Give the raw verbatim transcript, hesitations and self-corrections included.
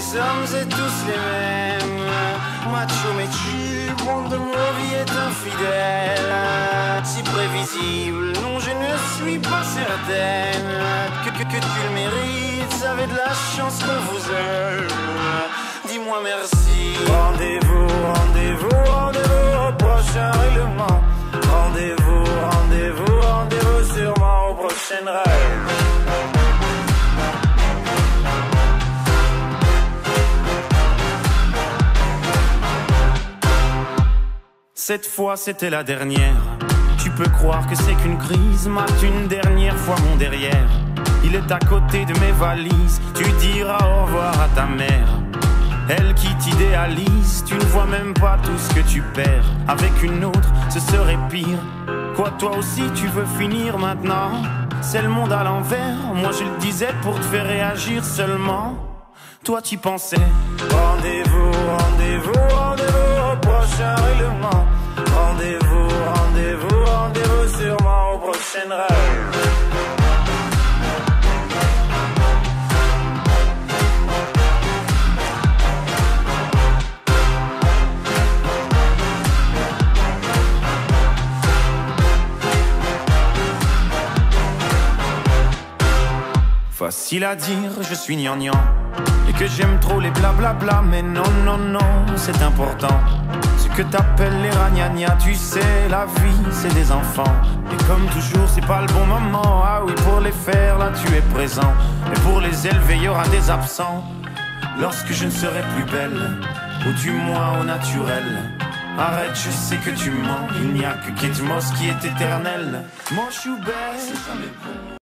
sommes et tous les mêmes. Macho mais tu, monde de mon vie est infidèle. Si prévisible, non je ne suis pas certaine que, que, que tu le mérites, vous avez de la chance qu'on vous aime. Dis-moi merci. Rendez-vous, rendez-vous, rendez-vous au prochain règlement. Rendez-vous, rendez-vous, rendez-vous sûrement au prochain rêve. Cette fois c'était la dernière. Tu peux croire que c'est qu'une crise, mate une dernière fois mon derrière. Il est à côté de mes valises, tu diras au revoir à ta mère. Elle qui t'idéalise, tu ne vois même pas tout ce que tu perds. Avec une autre, ce serait pire. Quoi, toi aussi tu veux finir maintenant? C'est le monde à l'envers, moi je le disais pour te faire réagir seulement. Toi tu pensais. Rendez-vous, rendez-vous, rendez-vous au prochain règlement. Rendez-vous, rendez-vous, rendez-vous sûrement au prochain rêve. Facile à dire, je suis gnangnan et que j'aime trop les blablabla, mais non, non, non, c'est important. Ce que t'appelles les ragnagnas, tu sais, la vie, c'est des enfants. Et comme toujours, c'est pas le bon moment. Ah oui, pour les faire, là, tu es présent. Et pour les élever, il y aura des absents. Lorsque je ne serai plus belle, ou du moins au naturel. Arrête, je sais que tu mens. Il n'y a que Kate Moss qui est éternel. Mon chou belle, c'est jamais bon.